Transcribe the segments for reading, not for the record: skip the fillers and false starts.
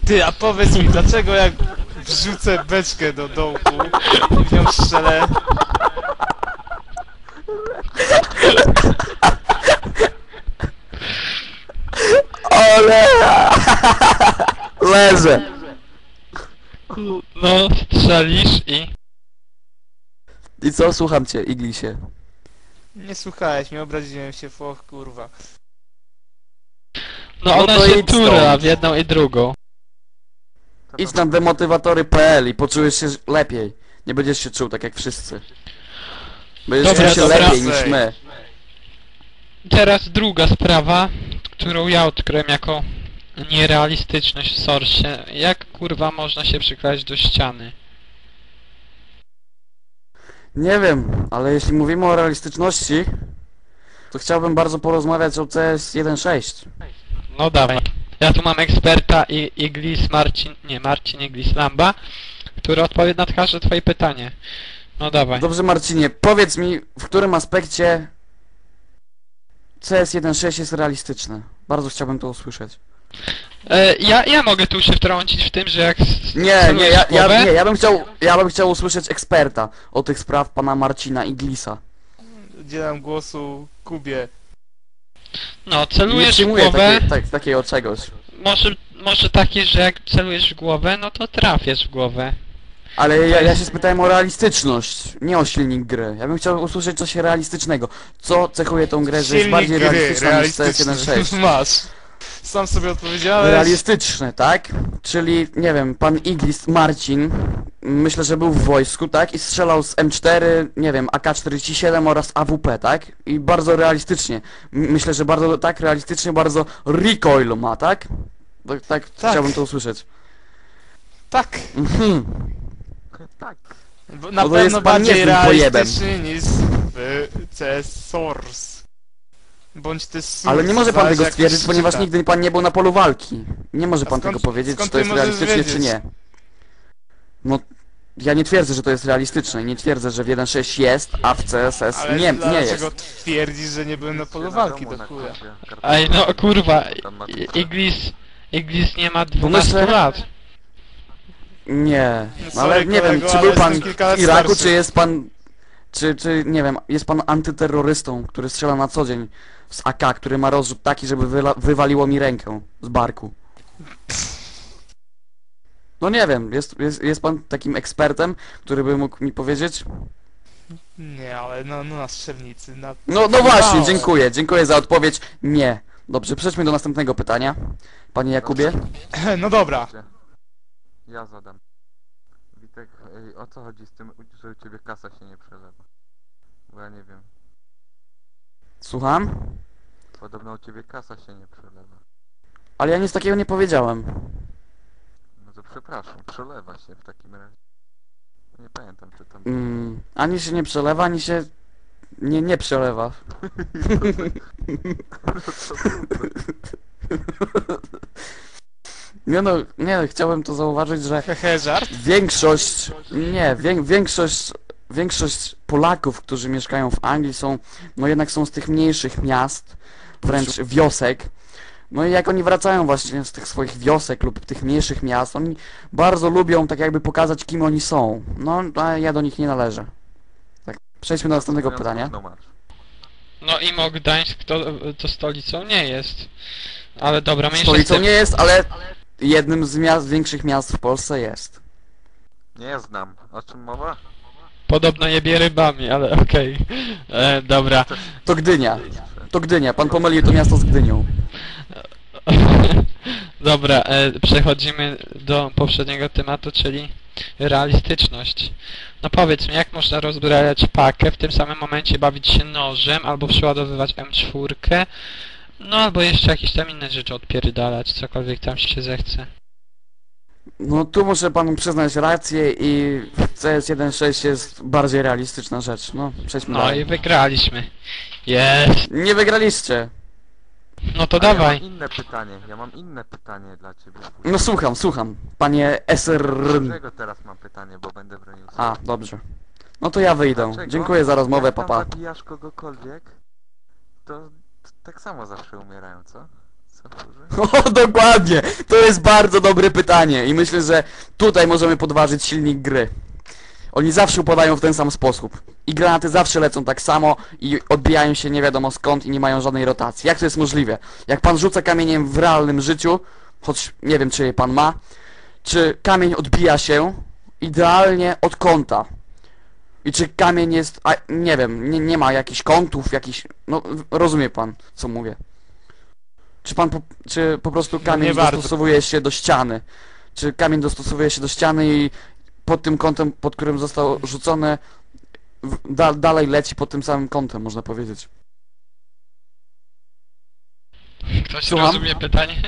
Ty, a powiedz mi, dlaczego jak wrzucę beczkę do dołku i w nią strzelę... Ole! Leżę! No, strzelisz i... I co? Słucham cię, Iglisie. Nie słuchałeś mnie, obraziłem się, och kurwa. No No ona to się idź tura stąd. w jedną i drugą. Idź na demotywatory.pl i poczujesz się lepiej. Nie będziesz się czuł tak jak wszyscy. Będziesz Dobra, czuł się dobra. lepiej niż my. Teraz druga sprawa, którą ja odkryłem jako nierealistyczność w Source. Jak kurwa można się przykleić do ściany? Nie wiem, ale jeśli mówimy o realistyczności, to chciałbym bardzo porozmawiać o CS 1.6. No dawaj. Ja tu mam eksperta Iglis Marcin Iglis Lamba, który odpowie na każde twoje pytanie. No dawaj. Dobrze, Marcinie, powiedz mi, w którym aspekcie CS 1.6 jest realistyczne. Bardzo chciałbym to usłyszeć. Ja mogę tu się wtrącić w tym, że jak Nie, celujesz w głowę, ja bym chciał usłyszeć eksperta o tych spraw pana Marcina Iglisa. Udzielam głosu Kubie. no Nie celujesz w przyjmuję głowę, takiego czegoś. może takie, że jak celujesz w głowę, no to trafiesz w głowę. Ale ja się spytałem o realistyczność, nie o silnik gry. Ja bym chciał usłyszeć coś realistycznego. Co cechuje tą grę, że jest Silnik bardziej gry, realistyczna niż CS realistyczny. 1.6? Masz. Sam sobie odpowiedziałeś. Realistyczne, tak? Czyli, nie wiem, pan Iglis Marcin, myślę, że był w wojsku, tak? I strzelał z M4, nie wiem, AK-47 oraz AWP, tak? I bardzo realistycznie. Myślę, że bardzo, tak, realistycznie, bardzo recoil ma, tak? Tak. Chciałbym to usłyszeć. Tak. Mhm. Tak. Na No to pewno jest pan bardziej niezłym pojebem. realistyczny niż w CS Source. Bądź ty Source. Ale nie może pan zależy, tego jak stwierdzić, ktoś ponieważ czyta. nigdy pan nie był na polu walki. Nie może A pan skąd- tego powiedzieć, skąd czy to ty jest możesz realistycznie, czy wiedzieć? nie. No, ja nie twierdzę, że to jest realistyczne. Nie twierdzę, że w 1.6 jest, a w CSS Ale nie jest. dlaczego twierdzisz, że nie byłem na polu walki do chuja? Ej, no kurwa, Iglis nie ma 12 myślę- lat. Nie, No no, ale sorry, nie wiem, kolego, czy ale był pan jestem kilka lat w Iraku, starszy. czy jest pan... Czy, nie wiem, jest pan antyterrorystą, który strzela na co dzień z AK, który ma rozrzut taki, żeby wywaliło mi rękę z barku. No nie wiem, jest pan takim ekspertem, który by mógł mi powiedzieć? Nie, ale no na strzelnicy, na... No właśnie, dziękuję za odpowiedź. Nie. Dobrze, przejdźmy do następnego pytania. Panie Jakubie? No dobra. Ja zadam. Witek, o co chodzi z tym, że u ciebie kasa się nie przelewa? Bo ja nie wiem. Słucham? Podobno u ciebie kasa się nie przelewa. Ale ja nic takiego nie powiedziałem. No to przepraszam, przelewa się w takim razie. Nie pamiętam, czy tam... Ani się nie przelewa, ani się... Nie przelewa. Nie, chciałem to zauważyć, że Hehe, żart? większość... Nie, większość Polaków, którzy mieszkają w Anglii no jednak są z tych mniejszych miast, wręcz wiosek. No i jak oni wracają właśnie z tych swoich wiosek lub tych mniejszych miast, oni bardzo lubią tak jakby pokazać, kim oni są. No, a ja do nich nie należę. Tak, przejdźmy do następnego pytania. No masz. No i Gdańsk to stolicą nie jest. Ale dobra, my Stolicą nie jest, ale jednym z większych miast w Polsce jest. Nie znam. O czym mowa? Podobno jebie rybami, ale okej. Dobra. To Gdynia. To Gdynia, pan pomylił to miasto z Gdynią. Dobra, przechodzimy do poprzedniego tematu, czyli realistyczność. No powiedz mi, jak można rozbrajać pakę, w tym samym momencie bawić się nożem, albo przeładowywać M4, no albo jeszcze jakieś tam inne rzeczy odpierdalać, cokolwiek tam się zechce. No tu muszę panu przyznać rację i CS 1.6 jest bardziej realistyczna rzecz. No, przejdźmy No i dalej. wygraliśmy. Jest. Nie wygraliście. No to Ale dawaj. Ja mam inne pytanie dla ciebie. No słucham. Panie SR... Dlaczego teraz mam pytanie, bo będę bronił sobie. A, dobrze. No to ja wyjdę. Dlaczego? Dziękuję za rozmowę, Jak tam papa. zabijasz kogokolwiek, to tak samo zawsze umierają, co? Co Furzy? O, dokładnie! To jest bardzo dobre pytanie i myślę, że tutaj możemy podważyć silnik gry. Oni zawsze upadają w ten sam sposób. I granaty zawsze lecą tak samo i odbijają się nie wiadomo skąd i nie mają żadnej rotacji. Jak to jest możliwe? Jak pan rzuca kamieniem w realnym życiu, choć nie wiem czy je pan ma, czy kamień odbija się idealnie od kąta? I czy kamień jest, nie wiem, nie ma jakichś kątów, jakichś, no rozumie pan co mówię. Czy po prostu kamień nie bardzo. dostosowuje się do ściany? Czy kamień dostosowuje się do ściany i pod tym kątem, pod którym został rzucony, dalej leci pod tym samym kątem, można powiedzieć. Ktoś Słucham? rozumie pytanie?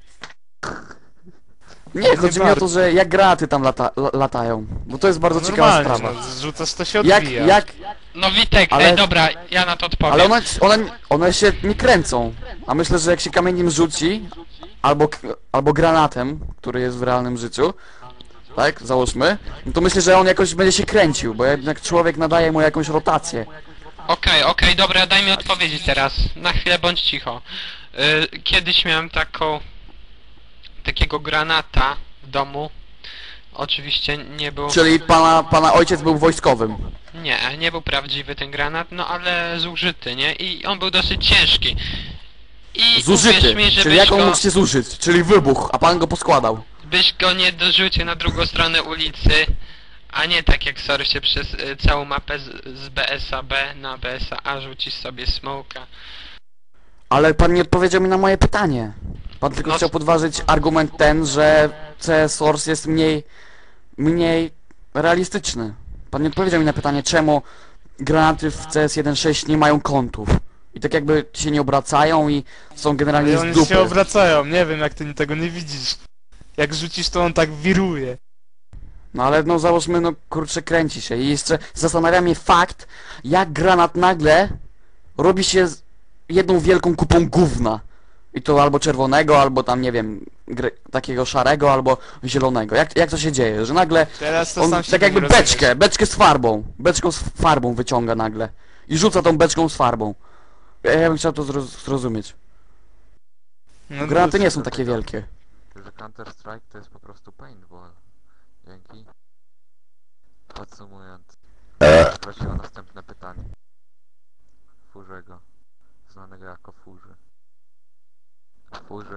Nie, chodzi mi o to, bardzo. że jak granaty tam latają, bo to jest bardzo ciekawa Normalnie, sprawa. no, zrzucasz to się odbija. Jak, No Witek, Ale- dobra, ja na to odpowiem. ale one się nie kręcą, a myślę, że jak się kamieniem rzuci, albo granatem, który jest w realnym życiu, tak, załóżmy, no to myślę, że on jakoś będzie się kręcił, bo jednak człowiek nadaje mu jakąś rotację. Okej, dobra, daj mi odpowiedzieć teraz. Na chwilę bądź cicho. Kiedyś miałem takiego granata w domu. Oczywiście nie był... Czyli pana ojciec był wojskowym. Nie był prawdziwy ten granat, no ale zużyty, nie? I on był dosyć ciężki. I Zużyty, uwierz mi, czyli jak on go, mógł się zużyć, czyli wybuch, a pan go poskładał. byś go nie dorzucił na drugą stronę ulicy, a nie tak jak sorry się przez całą mapę z BSA-B na BSA-A rzucisz sobie smoka. Ale pan nie odpowiedział mi na moje pytanie. Pan tylko No- chciał podważyć argument ten, że CS Source jest mniej realistyczny. Pan nie odpowiedział mi na pytanie, czemu granaty w CS 1.6 nie mają kątów. I tak jakby się nie obracają i są generalnie Ale z oni dupy. się obracają, nie wiem jak ty tego nie widzisz. Jak rzucisz to on tak wiruje. No ale no załóżmy, no kurczę, kręci się. I jeszcze zastanawia mnie fakt, jak granat nagle robi się jedną wielką kupą gówna. I to albo czerwonego, albo tam nie wiem, takiego szarego, albo zielonego. Jak to się dzieje? Że nagle Teraz to on sam się tak jakby nie rozumiesz. beczkę z farbą. Beczką z farbą wyciąga nagle. I rzuca tą beczką z farbą. Ja bym chciał to zrozumieć. No, Granaty no, nie są takie wielkie. Że Counter Strike to jest po prostu paintball. Dzięki. Podsumując. Prosił o następne pytanie. Furzego. Znanego jako Furzy. Furzy.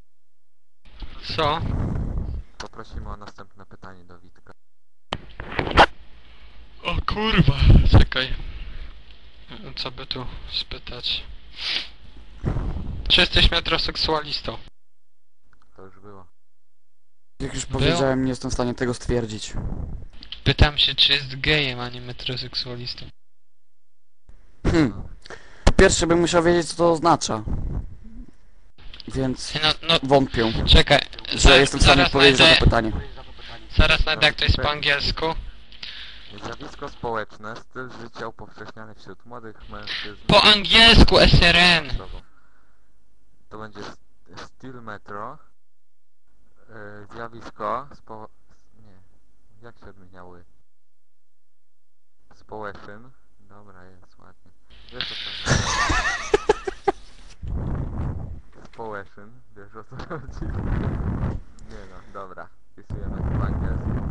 Co? Poprosimy o następne pytanie do Witka. O kurwa, czekaj. Co by tu spytać? Czy jesteś metroseksualistą? To już było. Jak już powiedziałem, nie jestem w stanie tego stwierdzić. Pytam się, czy jest gejem, a nie metroseksualistą. Po pierwsze bym musiał wiedzieć, co to oznacza. Więc No, wątpię, czekaj. że jestem w stanie odpowiedzieć na to pytanie. Zaraz znajdę, jak to jest po angielsku. Zjawisko społeczne, styl życia upowszechniany wśród młodych mężczyzn. Po angielsku SRN. To będzie styl metro. Zjawisko nie. Jak się odmieniały? Społeczny. Dobra, jest ładnie. Wiesz o co chodzi. Społeczny. Wiesz o co chodzi. Nie no, dobra. Wpisujemy to po angielsku.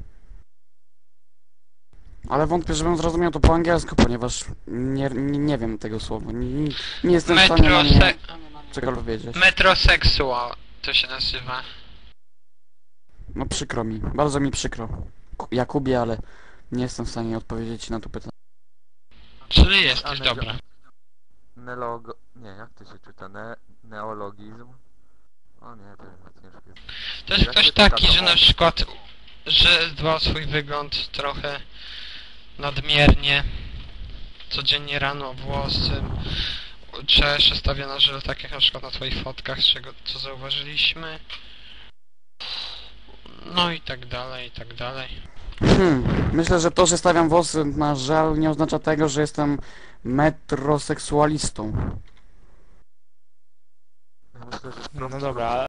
Ale wątpię, żebym zrozumiał to po angielsku, ponieważ nie wiem tego słowa. Nie jestem w stanie na nie cokolwiek wiedzieć. Metroseksual to się nazywa. No przykro mi, bardzo mi przykro. Jakubie, ale nie jestem w stanie odpowiedzieć na to pytanie. Czyli jesteś dobra. Nie, jak to się czyta? Neologizm? O nie, to jest ciężkie. To jest Jak ktoś się czyta taki, to że na przykład, że dba swój wygląd trochę nadmiernie. Codziennie rano włosy czesz, stawia na żel, tak jak na przykład na twoich fotkach, z czego co zauważyliśmy. No i tak dalej, i tak dalej. Myślę, że to, że stawiam włosy na żel nie oznacza tego, że jestem metroseksualistą. Myślę, że No dobra,